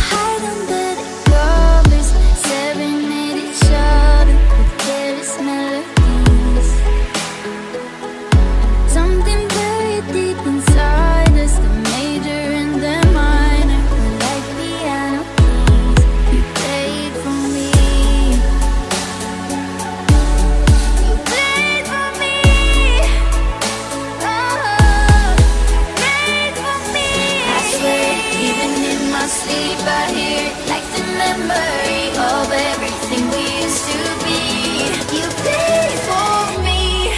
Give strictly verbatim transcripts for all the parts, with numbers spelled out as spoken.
hide under the covers, staring at each other with careless melodies. Something buried deep inside us, the major and the minor, were like piano keys. You played for me. You played for me. Oh, played for me. I swear, even in my sleep, I hear it like the memory of everything we used to be. You played for me.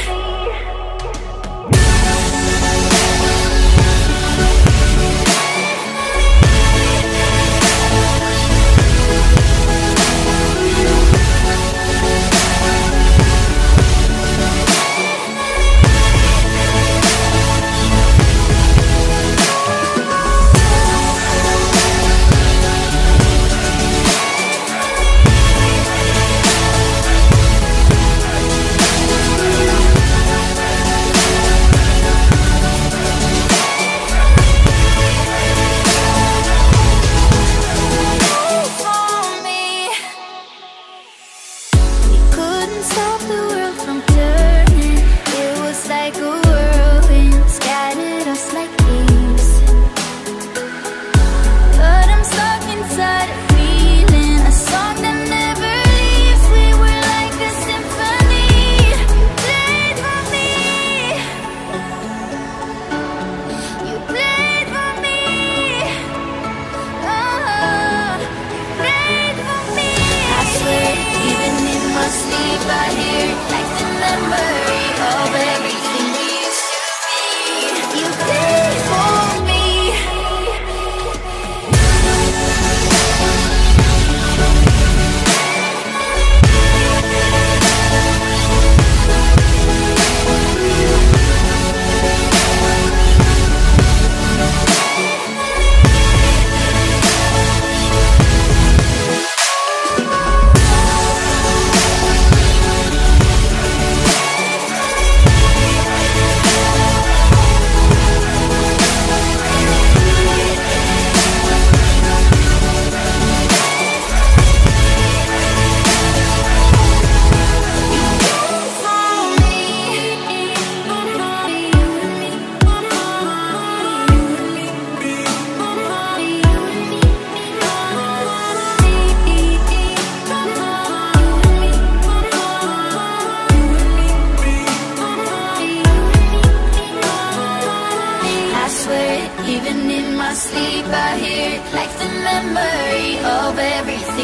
Stop the world from turning. It was like a whirlwind, scattered us like leaves. But I'm stuck inside a feeling, a song that never leaves. We were like a symphony. You played for me. You played for me. Oh, played for me. I swear, even in my sleep, I hear like the memory of everything we used to be. You played for me. I swear, even in my sleep, I hear it like the memory of everything